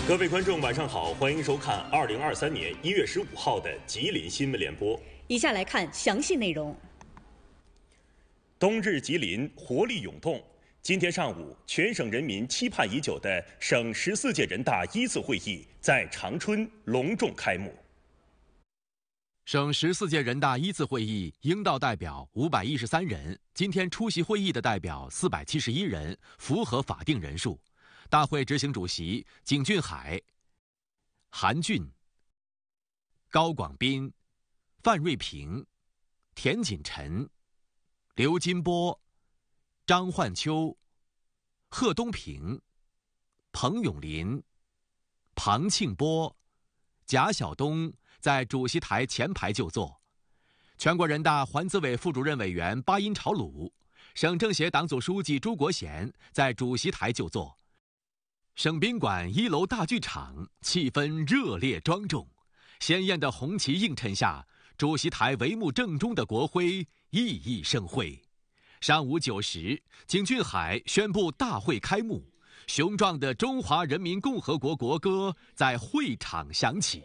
各位观众，晚上好，欢迎收看2023年1月15号的吉林新闻联播。 以下来看详细内容。 冬日吉林活力涌动。今天上午，全省人民期盼已久的省14届人大一次会议在长春隆重开幕。 省14届人大一次会议应到代表513人，今天出席会议的代表471人，符合法定人数。大会执行主席景俊海、韩俊、高广斌、范瑞平、田锦臣、刘金波、张焕秋、贺东平、彭永林、庞庆波、贾晓东在主席台前排就座。全国人大环资委副主任委员巴音朝鲁、省政协党组书记朱国贤在主席台就座。省宾馆1楼大剧场气氛热烈庄重，鲜艳的红旗映衬下，主席台帷幕正中的国徽熠熠生辉。上午9时，景俊海宣布大会开幕，雄壮的中华人民共和国国歌在会场响起。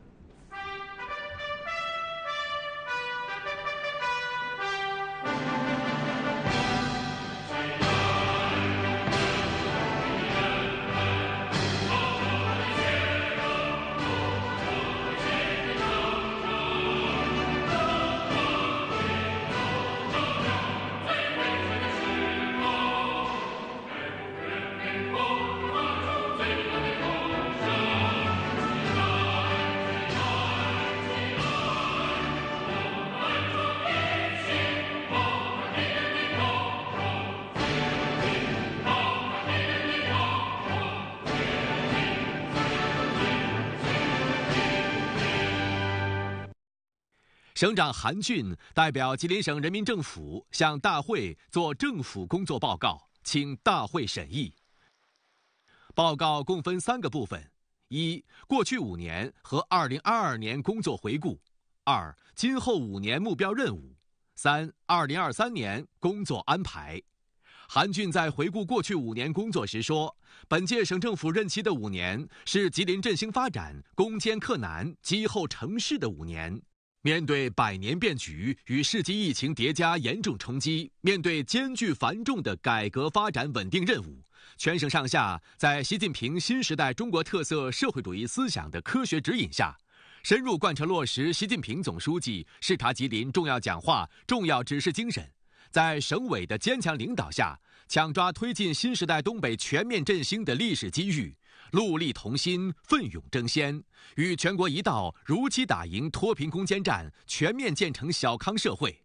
省长韩俊代表吉林省人民政府向大会作政府工作报告，请大会审议。报告共分3个部分：一、过去5年和2022年工作回顾；二、今后5年目标任务；三、2023年工作安排。韩俊在回顾过去5年工作时说，本届省政府任期的5年是吉林振兴发展、攻坚克难、积厚成事的5年。面对百年变局与世纪疫情叠加严重冲击，面对艰巨繁重的改革发展稳定任务，全省上下在习近平新时代中国特色社会主义思想的科学指引下，深入贯彻落实习近平总书记视察吉林重要讲话、重要指示精神，在省委的坚强领导下，抢抓推进新时代东北全面振兴的历史机遇，戮力同心，奋勇争先，与全国一道如期打赢脱贫攻坚战，全面建成小康社会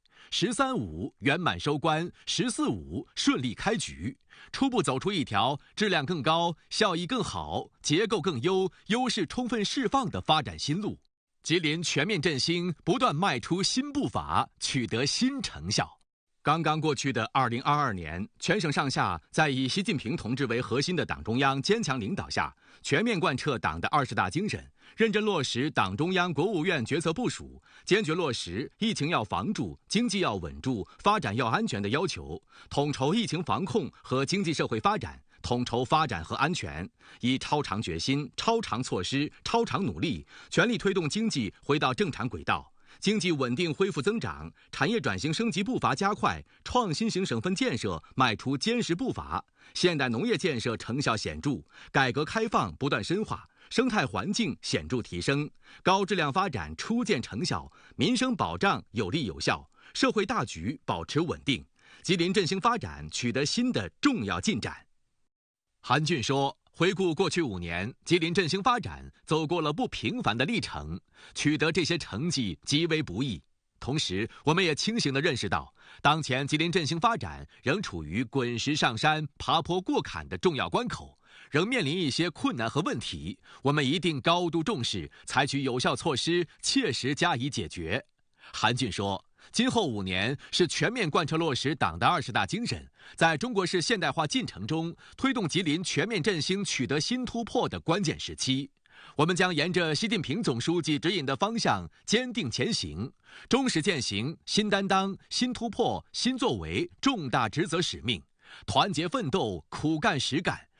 ，13.5圆满收官，14.5顺利开局，初步走出一条质量更高、效益更好、结构更优、优势充分释放的发展新路。吉林全面振兴不断迈出新步伐，取得新成效。刚刚过去的2022年，全省上下在以习近平同志为核心的党中央坚强领导下，全面贯彻党的20大精神，认真落实党中央、国务院决策部署，坚决落实疫情要防住、经济要稳住、发展要安全的要求，统筹疫情防控和经济社会发展，统筹发展和安全，以超长决心、超长措施、超长努力，全力推动经济回到正常轨道。经济稳定恢复增长，产业转型升级步伐加快，创新型省份建设迈出坚实步伐，现代农业建设成效显著，改革开放不断深化，生态环境显著提升，高质量发展初见成效，民生保障有力有效，社会大局保持稳定，吉林振兴发展取得新的重要进展。韩俊说，回顾过去5年，吉林振兴发展走过了不平凡的历程，取得这些成绩极为不易。同时，我们也清醒地认识到，当前吉林振兴发展仍处于滚石上山、爬坡过坎的重要关口，仍面临一些困难和问题，我们一定高度重视，采取有效措施，切实加以解决。韩俊说，今后5年是全面贯彻落实党的20大精神，在中国式现代化进程中推动吉林全面振兴取得新突破的关键时期。我们将沿着习近平总书记指引的方向坚定前行，忠实践行新担当、新突破、新作为重大职责使命，团结奋斗、苦干实干，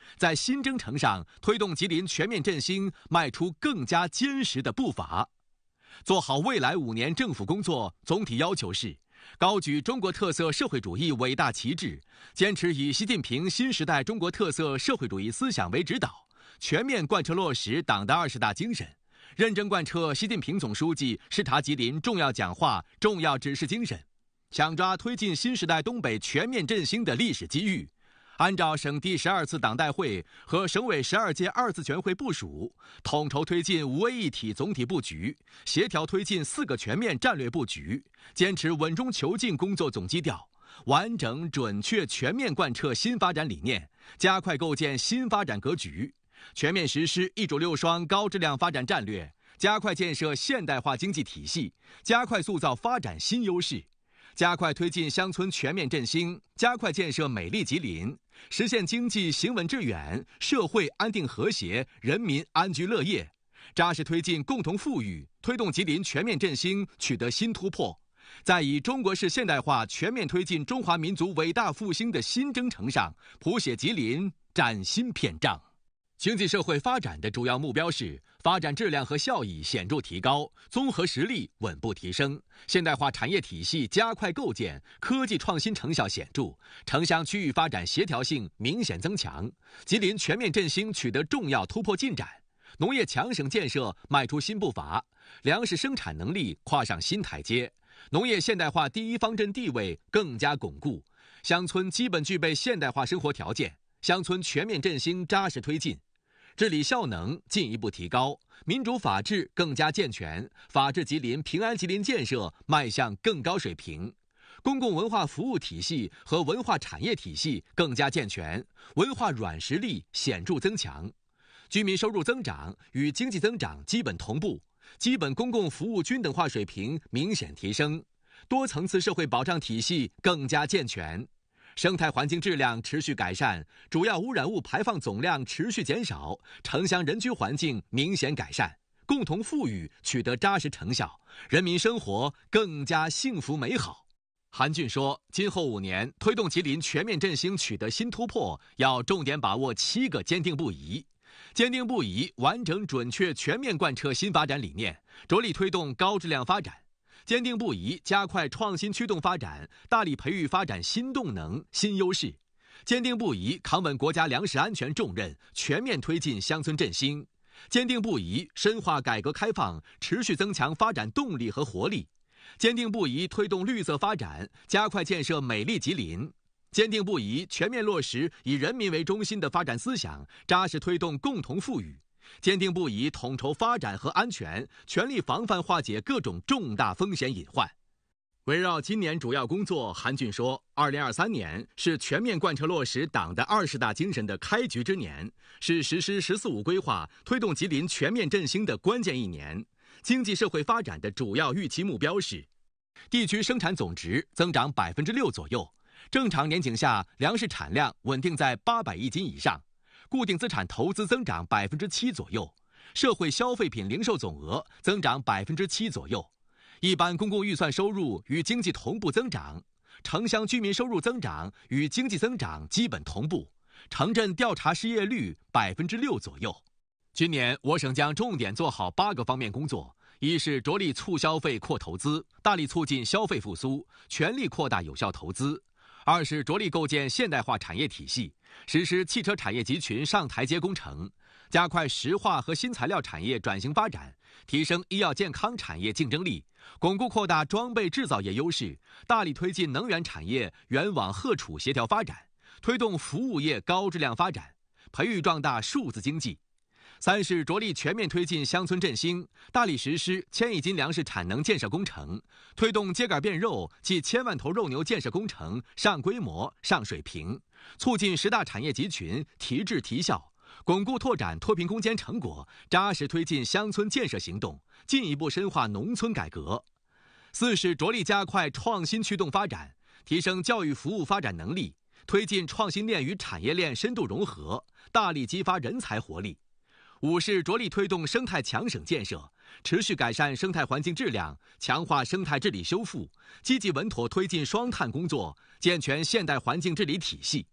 在新征程上推动吉林全面振兴迈出更加坚实的步伐。做好未来5年政府工作总体要求是：高举中国特色社会主义伟大旗帜，坚持以习近平新时代中国特色社会主义思想为指导，全面贯彻落实党的20大精神，认真贯彻习近平总书记视察吉林重要讲话、重要指示精神，抢抓推进新时代东北全面振兴的历史机遇，按照省第12次党代会和省委12届2次全会部署，统筹推进5位一体总体布局，协调推进4个全面战略布局，坚持稳中求进工作总基调，完整准确全面贯彻新发展理念，加快构建新发展格局，全面实施一主6双高质量发展战略，加快建设现代化经济体系，加快塑造发展新优势，加快推进乡村全面振兴，加快建设美丽吉林，实现经济行稳致远，社会安定和谐，人民安居乐业，扎实推进共同富裕，推动吉林全面振兴取得新突破，在以中国式现代化全面推进中华民族伟大复兴的新征程上谱写吉林崭新篇章。经济社会发展的主要目标是发展质量和效益显著提高，综合实力稳步提升，现代化产业体系加快构建，科技创新成效显著，城乡区域发展协调性明显增强，吉林全面振兴取得重要突破进展，农业强省建设迈出新步伐，粮食生产能力跨上新台阶，农业现代化第一方阵地位更加巩固，乡村基本具备现代化生活条件，乡村全面振兴扎实推进，治理效能进一步提高，民主法治更加健全，法治吉林、平安吉林建设迈向更高水平，公共文化服务体系和文化产业体系更加健全，文化软实力显著增强，居民收入增长与经济增长基本同步，基本公共服务均等化水平明显提升，多层次社会保障体系更加健全，生态环境质量持续改善，主要污染物排放总量持续减少，城乡人居环境明显改善，共同富裕取得扎实成效，人民生活更加幸福美好。韩俊说，今后5年推动吉林全面振兴取得新突破，要重点把握7个坚定不移。坚定不移完整准确全面贯彻新发展理念，着力推动高质量发展，坚定不移加快创新驱动发展，大力培育发展新动能、新优势，坚定不移扛稳国家粮食安全重任，全面推进乡村振兴，坚定不移深化改革开放，持续增强发展动力和活力，坚定不移推动绿色发展，加快建设美丽吉林，坚定不移全面落实以人民为中心的发展思想，扎实推动共同富裕，坚定不移统筹发展和安全，全力防范化解各种重大风险隐患。围绕今年主要工作，韩俊说，2023年是全面贯彻落实党的20大精神的开局之年，是实施“十四五”规划、推动吉林全面振兴的关键一年。经济社会发展的主要预期目标是：地区生产总值增长6%左右，正常年景下粮食产量稳定在800亿斤以上，固定资产投资增长7%左右，社会消费品零售总额增长7%左右，一般公共预算收入与经济同步增长，城乡居民收入增长与经济增长基本同步，城镇调查失业率6%左右。今年我省将重点做好8个方面工作：一是着力促消费、扩投资，大力促进消费复苏，全力扩大有效投资；二是着力构建现代化产业体系，实施汽车产业集群上台阶工程，加快石化和新材料产业转型发展，提升医药健康产业竞争力，巩固扩大装备制造业优势，大力推进能源产业源网荷储协调发展，推动服务业高质量发展，培育壮大数字经济。三是着力全面推进乡村振兴，大力实施1000亿斤粮食产能建设工程，推动秸秆变肉暨1000万头肉牛建设工程上规模、上水平，促进10大产业集群提质提效，巩固拓展脱贫攻坚成果，扎实推进乡村建设行动，进一步深化农村改革。四是着力加快创新驱动发展，提升教育服务发展能力，推进创新链与产业链深度融合，大力激发人才活力。五是着力推动生态强省建设，持续改善生态环境质量，强化生态治理修复，积极稳妥推进双碳工作，健全现代环境治理体系。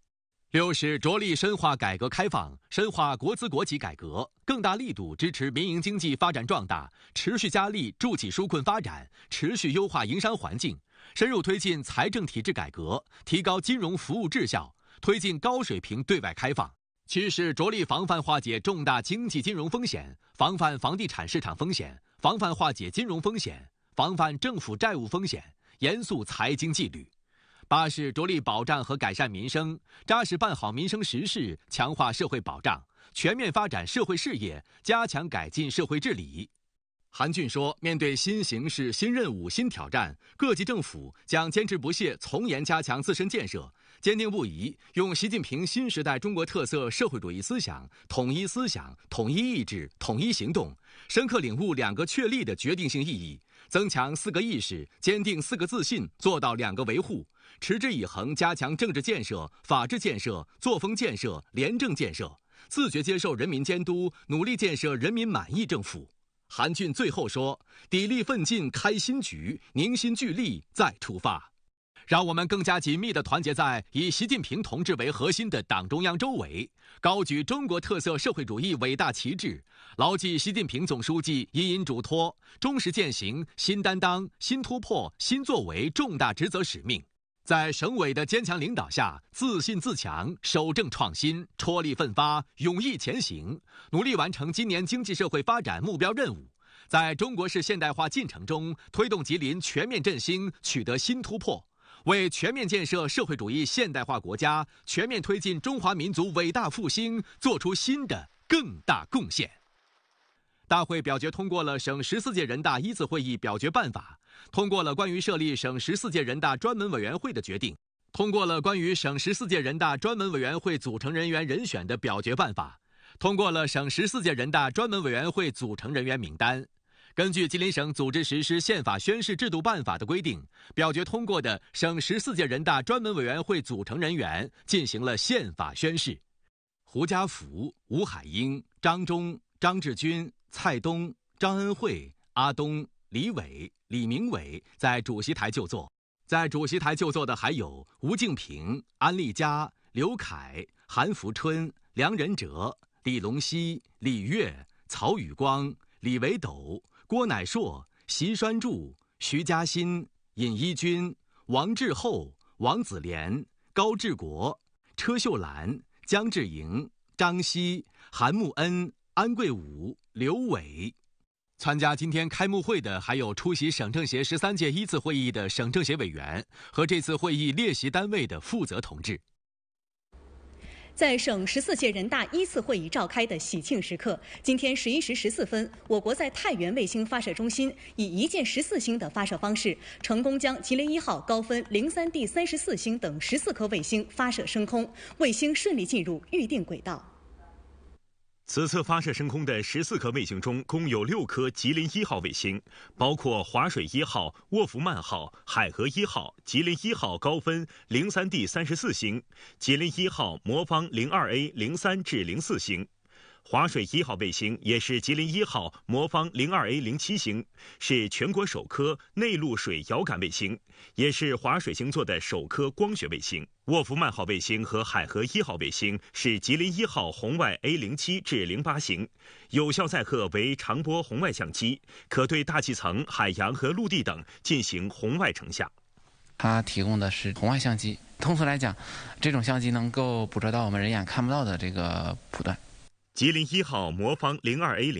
6是着力深化改革开放，深化国资国企改革，更大力度支持民营经济发展壮大，持续加力助企纾困发展，持续优化营商环境，深入推进财政体制改革，提高金融服务质效，推进高水平对外开放。7是着力防范化解重大经济金融风险，防范房地产市场风险，防范化解金融风险，防范政府债务风险，严肃财经纪律。8是着力保障和改善民生，扎实办好民生实事，强化社会保障，全面发展社会事业，加强改进社会治理。韩俊说，面对新形势、新任务、新挑战，各级政府将坚持不懈、从严加强自身建设，坚定不移用习近平新时代中国特色社会主义思想、统一思想、统一意志、统一行动，深刻领悟2个确立的决定性意义，增强4个意识，坚定4个自信，做到2个维护，持之以恒加强政治建设、法治建设、作风建设、廉政建设，自觉接受人民监督，努力建设人民满意政府。韩俊最后说，砥砺奋进开新局，凝心聚力再出发。让我们更加紧密地团结在以习近平同志为核心的党中央周围，高举中国特色社会主义伟大旗帜，牢记习近平总书记殷殷嘱托，忠实践行新担当、新突破、新作为重大职责使命，在省委的坚强领导下，自信自强，守正创新，踔厉奋发，勇毅前行，努力完成今年经济社会发展目标任务，在中国式现代化进程中推动吉林全面振兴取得新突破，为全面建设社会主义现代化国家、全面推进中华民族伟大复兴做出新的更大贡献。大会表决通过了省14届人大一次会议表决办法，通过了关于设立省14届人大专门委员会的决定，通过了关于省14届人大专门委员会组成人员人选的表决办法，通过了省14届人大专门委员会组成人员名单。根据吉林省组织实施宪法宣誓制度办法的规定，表决通过的省14届人大专门委员会组成人员进行了宪法宣誓。胡家福、吴海英、张忠、张志军、蔡东、张恩惠、阿东、李伟、李明伟在主席台就座。在主席台就座的还有吴敬平、安丽佳、刘凯、韩福春、梁仁哲、李龙溪、李跃、曹宇光、李维斗、郭乃硕、席栓柱、徐嘉欣、尹一军、王志厚、王子廉、高志国、车秀兰、江志莹、张希、韩木恩、安贵武、刘伟。参加今天开幕会的还有出席省政协13届一次会议的省政协委员和这次会议列席单位的负责同志。 在省14届人大一次会议召开的喜庆时刻，今天11时14分，我国在太原卫星发射中心以1箭14星的发射方式，成功将吉林1号高分03D 34星等14颗卫星发射升空，卫星顺利进入预定轨道。 此次发射升空的14颗卫星中，共有6颗吉林1号卫星，包括华水1号、沃夫曼号、海河1号、吉林1号高分03D 34星，吉林1号魔方02A 03至04星。华水1号卫星也是吉林1号魔方02A 07星，是全国首颗内陆水遥感卫星，也是华水星座的首颗光学卫星。沃夫曼号卫星和海河1号卫星是吉林1号红外 A07至08星，有效载荷为长波红外相机，可对大气层、海洋和陆地等进行红外成像。 它提供的是红外相机，通俗来讲，这种相机能够捕捉到我们人眼看不到的这个谱段。 吉林1号魔方02A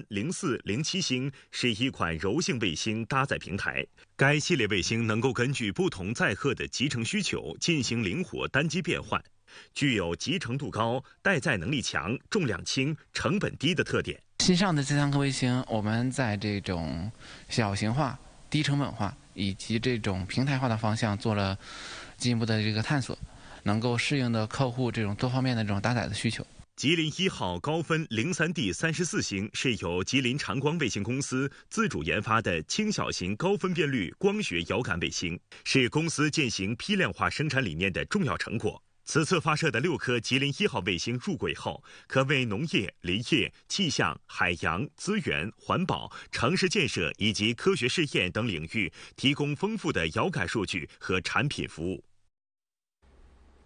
03、04、07星是一款柔性卫星搭载平台。该系列卫星能够根据不同载荷的集成需求进行灵活单机变换，具有集成度高、带载能力强、重量轻、成本低的特点。 新上的这3颗卫星，我们在这种小型化、低成本化以及这种平台化的方向做了进一步的这个探索，能够适应的客户这种多方面的这种搭载的需求。 吉林1号高分03D 34星是由吉林长光卫星公司自主研发的轻小型高分辨率光学遥感卫星，是公司践行批量化生产理念的重要成果。此次发射的6颗吉林1号卫星入轨后，可为农业、林业、气象、海洋、资源、环保、城市建设以及科学试验等领域提供丰富的遥感数据和产品服务。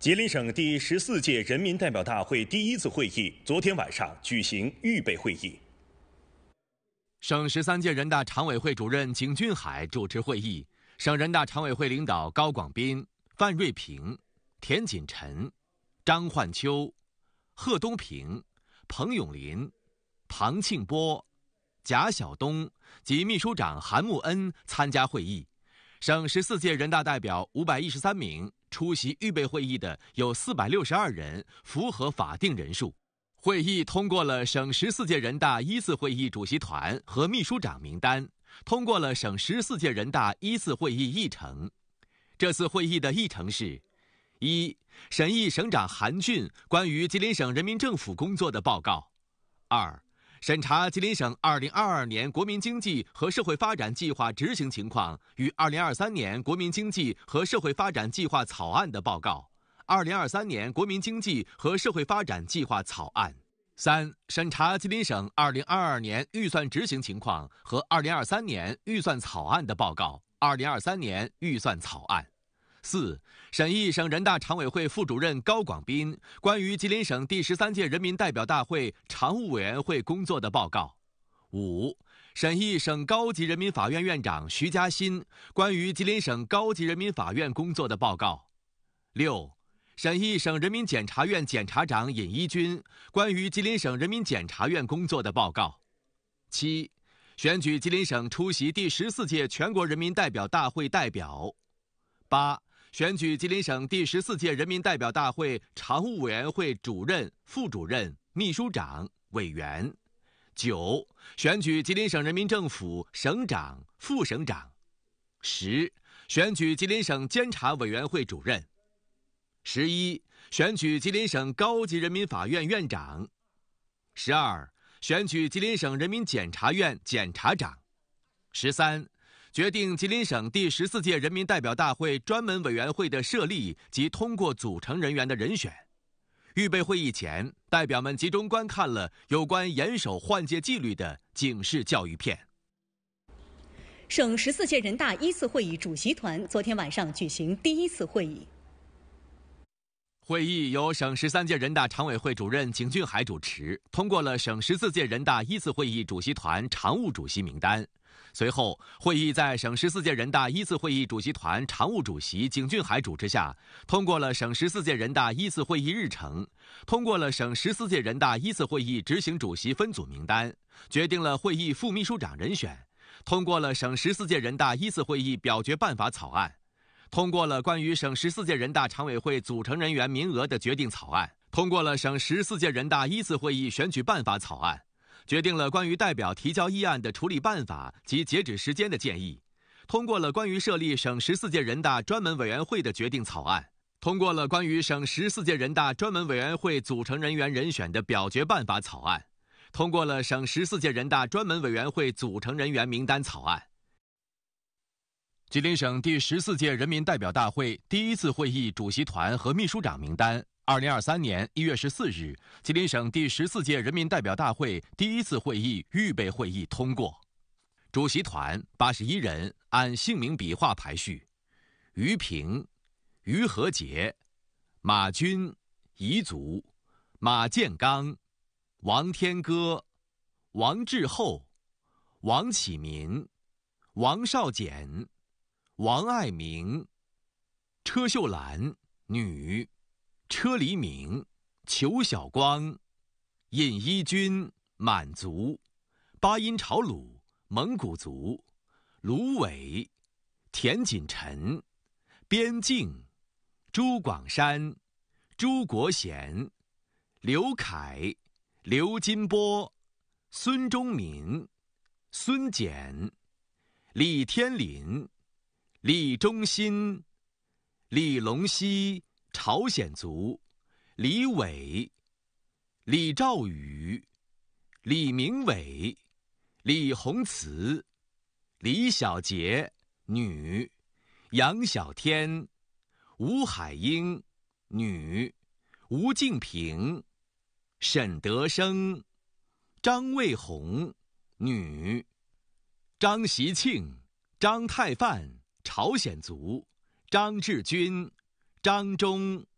吉林省第14届人民代表大会第1次会议昨天晚上举行预备会议。 省13届人大常委会主任景俊海主持会议，省人大常委会领导高广斌、范瑞平、田锦臣、张焕秋、贺东平、彭永林、庞庆波、贾晓东及秘书长韩木恩参加会议。省14届人大代表513名，出席预备会议的有462人，符合法定人数。会议通过了省14届人大1次会议主席团和秘书长名单，通过了省14届人大1次会议议程。这次会议的议程是：一、审议省长韩俊关于吉林省人民政府工作的报告；二、审查吉林省2022年国民经济和社会发展计划执行情况与2023年国民经济和社会发展计划草案的报告，2023年国民经济和社会发展计划草案；三、审查吉林省2022年预算执行情况和2023年预算草案的报告，2023年预算草案；四、审议省人大常委会副主任高广斌关于吉林省第13届人民代表大会常务委员会工作的报告；五、审议省高级人民法院院长徐嘉欣关于吉林省高级人民法院工作的报告；六、审议省人民检察院检察长尹一军关于吉林省人民检察院工作的报告；七、选举吉林省出席第14届全国人民代表大会代表；八、选举吉林省第14届人民代表大会常务委员会主任、副主任、秘书长、委员；九、选举吉林省人民政府省长、副省长；十、选举吉林省监察委员会主任；十一、选举吉林省高级人民法院院长；十二、选举吉林省人民检察院检察长；十三、决定吉林省第14届人民代表大会专门委员会的设立及通过组成人员的人选。预备会议前，代表们集中观看了有关严守换届纪律的警示教育片。 省14届人大1次会议主席团昨天晚上举行第1次会议。 会议由省13届人大常委会主任景俊海主持，通过了省14届人大1次会议主席团常务主席名单。随后，会议在省14届人大1次会议主席团常务主席景俊海主持下，通过了省14届人大1次会议日程，通过了省14届人大1次会议执行主席分组名单，决定了会议副秘书长人选，通过了省14届人大1次会议表决办法草案，通过了关于省14届人大常委会组成人员名额的决定草案，通过了省14届人大1次会议选举办法草案，决定了关于代表提交议案的处理办法及截止时间的建议，通过了关于设立省14届人大专门委员会的决定草案，通过了关于省14届人大专门委员会组成人员人选的表决办法草案，通过了省14届人大专门委员会组成人员名单草案。吉林省第14届人民代表大会第1次会议主席团和秘书长名单，2023年1月14日，吉林省第14届人民代表大会第1次会议预备会议通过。主席团81人，按姓名笔画排序：于平、于和杰、马军、彝族、马建刚、王天歌、王志厚、王启民、王少简、王爱明、车秀兰，女；车黎明、裘晓光、尹一军，满族；巴音朝鲁，蒙古族；卢伟、田锦臣、边境、朱广山、朱国贤、刘凯、刘金波、孙忠民、孙简、李天林、李忠新、李龙溪，朝鲜族；李伟、李兆宇、李明伟、李洪慈、李小杰，女；杨小天、吴海英，女；吴静平、沈德生、张卫红，女；张习庆、张太范，朝鲜族；张志军、张忠、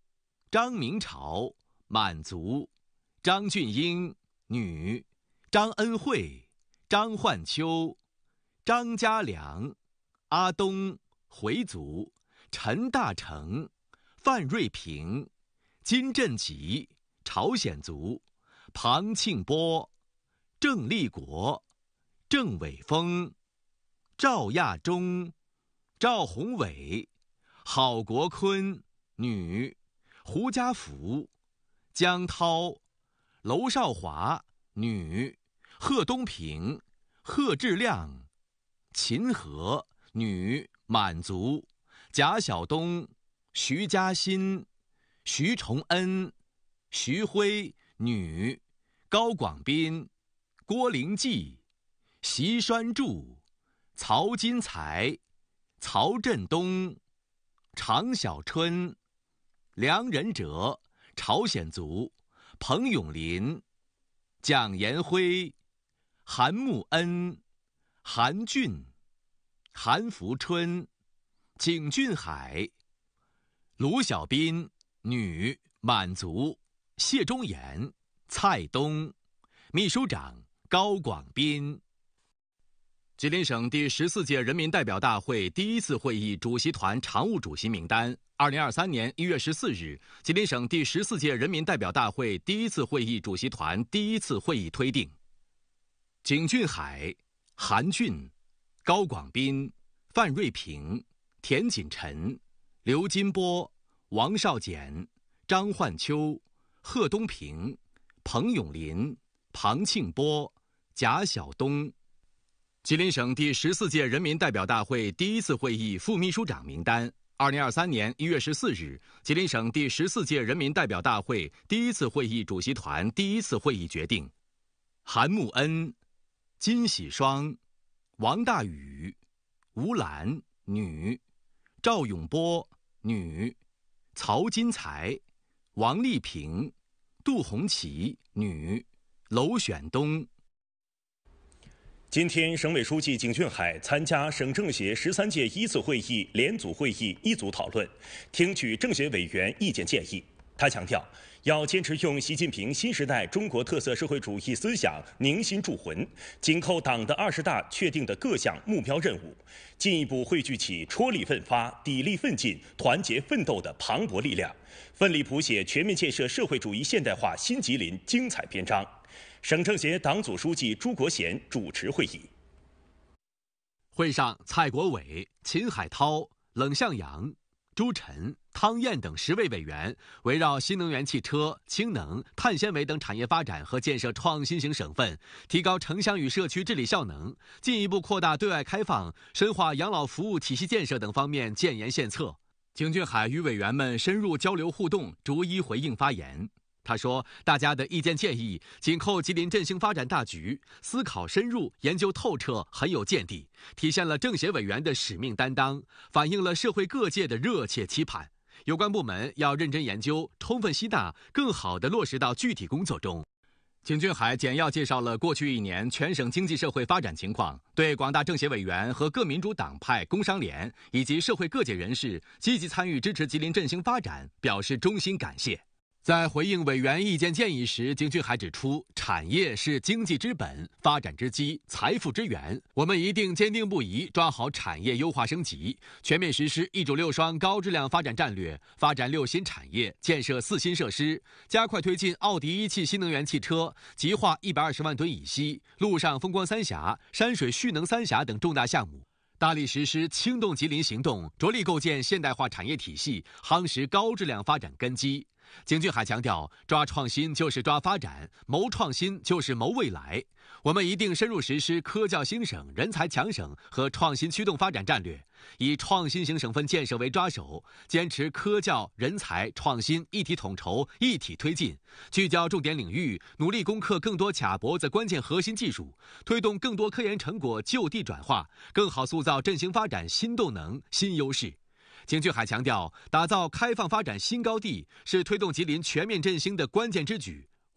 张明朝，满族；张俊英，女；张恩惠，张焕秋；张家良，阿东，回族；陈大成，范瑞平；金振吉，朝鲜族；庞庆波，郑立国；郑伟峰，赵亚忠，赵宏伟；郝国坤，女；胡家福，江涛；娄少华，女；贺东平，贺志亮；秦和，女，满族；贾晓东，徐嘉欣；徐崇恩，徐辉，女；高广斌，郭灵济；席栓柱，曹金才；曹振东，常小春；梁仁哲，朝鲜族；彭永林；蒋延辉；韩木恩；韩俊；韩福春；景俊海；卢小斌，女，满族；谢忠言；蔡东；秘书长高广斌。吉林省第14届人民代表大会第一次会议主席团常务主席名单：2023年1月14日，吉林省第14届人民代表大会第一次会议主席团第一次会议推定：景俊海、韩俊、高广斌、范瑞平、田锦臣、刘金波、王少简、张焕秋、贺东平、彭永林、庞庆波、贾晓东。吉林省第14届人民代表大会第一次会议副秘书长名单：2023年1月14日，吉林省第14届人民代表大会第一次会议主席团第一次会议决定：韩木恩、金喜双、王大宇、吴兰，女；赵永波，女；曹金才、王丽萍、杜红旗，女；娄选东。 今天，省委书记景俊海参加省政协13届一次会议联组会议一组讨论，听取政协委员意见建议。他强调，要坚持用习近平新时代中国特色社会主义思想凝心铸魂，紧扣党的20大确定的各项目标任务，进一步汇聚起戳力奋发、砥砺奋进、团结奋斗的磅礴力量，奋力谱写全面建设社会主义现代化新吉林精彩篇章。省政协党组书记朱国贤主持会议。 会上，蔡国伟、秦海涛、冷向阳、朱晨、汤燕等10位委员围绕新能源汽车、氢能、碳纤维等产业发展和建设创新型省份，提高城乡与社区治理效能，进一步扩大对外开放，深化养老服务体系建设等方面建言献策。景俊海与委员们深入交流互动，逐一回应发言。他说，大家的意见建议紧扣吉林振兴发展大局，思考深入，研究透彻，很有见地，体现了政协委员的使命担当，反映了社会各界的热切期盼。有关部门要认真研究，充分吸纳，更好地落实到具体工作中。景俊海简要介绍了过去1年全省经济社会发展情况，对广大政协委员和各民主党派、工商联以及社会各界人士积极参与支持吉林振兴发展表示衷心感谢。在回应委员意见建议时，景俊海指出，产业是经济之本、发展之基、财富之源，我们一定坚定不移抓好产业优化升级，全面实施“一主六双”高质量发展战略，发展6新产业，建设4新设施，加快推进奥迪1汽新能源汽车、极化120万吨乙烯、陆上风光3峡、山水蓄能3峡等重大项目。大力实施轻动吉林行动，着力构建现代化产业体系，夯实高质量发展根基。景俊海强调，抓创新就是抓发展，谋创新就是谋未来。我们一定深入实施科教兴省、人才强省和创新驱动发展战略，以创新型省份建设为抓手，坚持科教、人才、创新一体统筹、一体推进，聚焦重点领域，努力攻克更多卡脖子关键核心技术，推动更多科研成果就地转化，更好塑造振兴发展新动能、新优势。景俊海强调，打造开放发展新高地是推动吉林全面振兴的关键之举。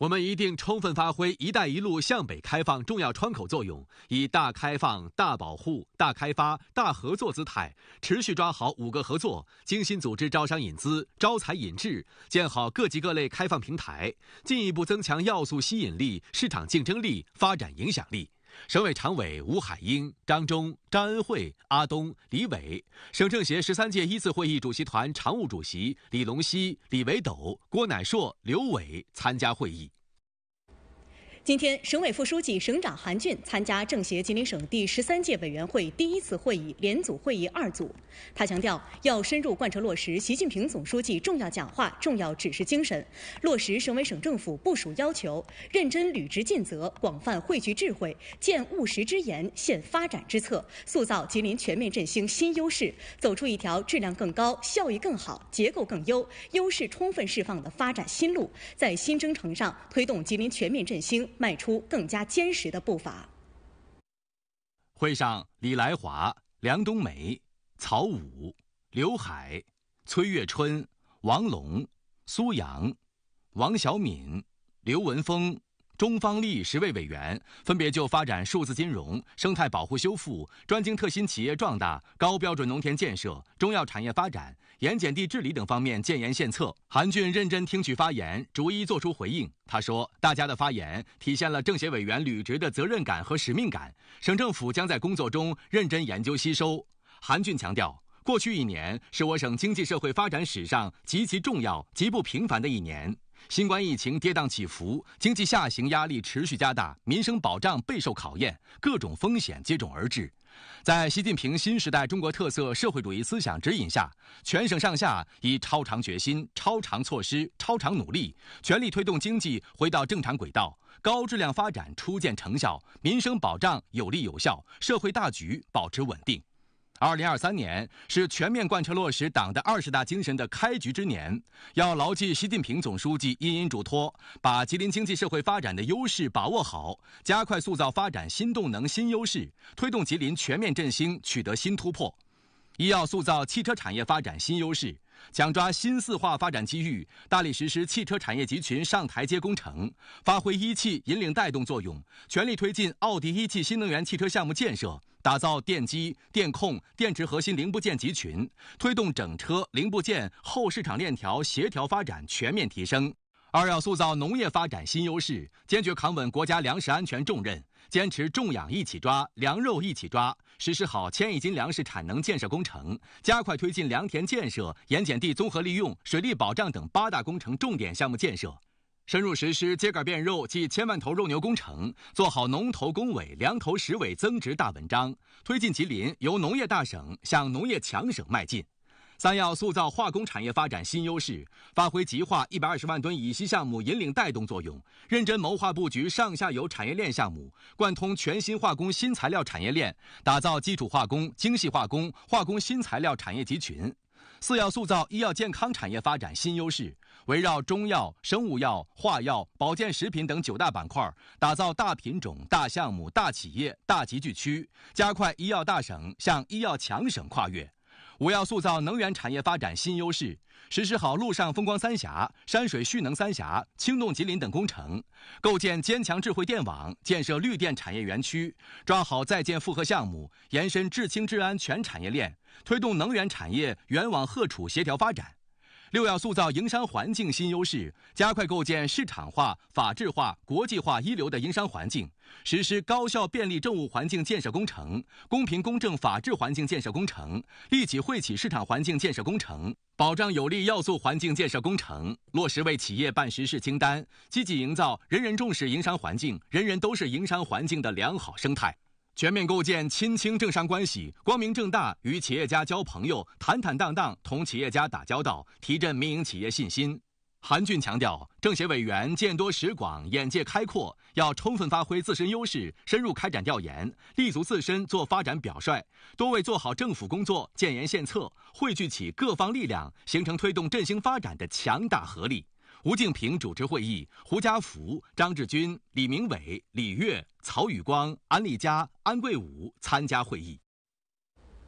我们一定充分发挥“一带一路”向北开放重要窗口作用，以大开放、大保护、大开发、大合作姿态，持续抓好5个合作，精心组织招商引资、招才引智，建好各级各类开放平台，进一步增强要素吸引力、市场竞争力、发展影响力。省委常委吴海英、张忠、张恩惠、阿东、李伟，省政协13届1次会议主席团常务主席李龙溪、李维斗、郭乃硕、刘伟参加会议。 今天，省委副书记、省长韩俊参加政协吉林省第13届委员会第1次会议联组会议2组。他强调，要深入贯彻落实习近平总书记重要讲话、重要指示精神，落实省委省政府部署要求，认真履职尽责，广泛汇聚智慧，建务实之言，现发展之策，塑造吉林全面振兴新优势，走出一条质量更高、效益更好、结构更优、优势充分释放的发展新路，在新征程上推动吉林全面振兴迈出更加坚实的步伐。 会上，李来华、梁冬梅、曹武、刘海、崔月春、王龙、苏阳、王小敏、刘文峰、钟方丽10位委员分别就发展数字金融、生态保护修复、专精特新企业壮大、高标准农田建设、中药产业发展、盐碱地治理等方面建言献策。韩俊认真听取发言，逐一作出回应。他说，大家的发言体现了政协委员履职的责任感和使命感，省政府将在工作中认真研究吸收。韩俊强调，过去1年是我省经济社会发展史上极其重要、极不平凡的1年。新冠疫情跌宕起伏，经济下行压力持续加大，民生保障备受考验，各种风险接踵而至。在习近平新时代中国特色社会主义思想指引下，全省上下以超长决心、超长措施、超长努力，全力推动经济回到正常轨道，高质量发展初见成效，民生保障有力有效，社会大局保持稳定。2023年是全面贯彻落实党的20大精神的开局之年，要牢记习近平总书记殷殷嘱托，把吉林经济社会发展的优势把握好，加快塑造发展新动能新优势，推动吉林全面振兴取得新突破。一要塑造汽车产业发展新优势，抢抓新4化发展机遇，大力实施汽车产业集群上台阶工程，发挥一汽引领带动作用，全力推进奥迪一汽新能源汽车项目建设，打造电机、电控、电池核心零部件集群，推动整车零部件后市场链条协调发展全面提升。2要塑造农业发展新优势，坚决扛稳国家粮食安全重任，坚持种养一起抓、粮肉一起抓，实施好1000亿斤粮食产能建设工程，加快推进良田建设、盐碱地综合利用、水利保障等8大工程重点项目建设。深入实施秸秆变肉及1000万头肉牛工程，做好农投工委、粮投实委增值大文章，推进吉林由农业大省向农业强省迈进。3要塑造化工产业发展新优势，发挥极化120万吨乙烯项目引领带动作用，认真谋划布局上下游产业链项目，贯通全新化工新材料产业链，打造基础化工、精细化工、化工新材料产业集群。4要塑造医药健康产业发展新优势，围绕中药、生物药、化药、保健食品等9大板块，打造大品种、大项目、大企业、大集聚区，加快医药大省向医药强省跨越。5要塑造能源产业发展新优势，实施好陆上风光3峡、山水蓄能3峡、轻动吉林等工程，构建坚强智慧电网，建设绿电产业园区，抓好在建复合项目，延伸治清治安全产业链，推动能源产业源网荷储协调发展。6要塑造营商环境新优势，加快构建市场化、法治化、国际化一流的营商环境，实施高效便利政务环境建设工程、公平公正法治环境建设工程、利企惠企市场环境建设工程、保障有利要素环境建设工程，落实为企业办实事清单，积极营造人人重视营商环境、人人都是营商环境的良好生态。全面构建亲清政商关系，光明正大与企业家交朋友，坦坦荡荡同企业家打交道，提振民营企业信心。韩俊强调，政协委员见多识广，眼界开阔，要充分发挥自身优势，深入开展调研，立足自身做发展表率，多为做好政府工作建言献策，汇聚起各方力量，形成推动振兴发展的强大合力。吴敬平主持会议，胡家福、张志军、李明伟、李跃、曹宇光、安丽佳、安贵武参加会议。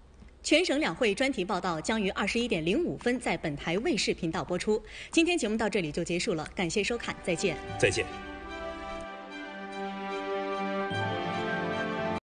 全省两会专题报道将于21点05分在本台卫视频道播出。今天节目到这里就结束了，感谢收看，再见。 再见。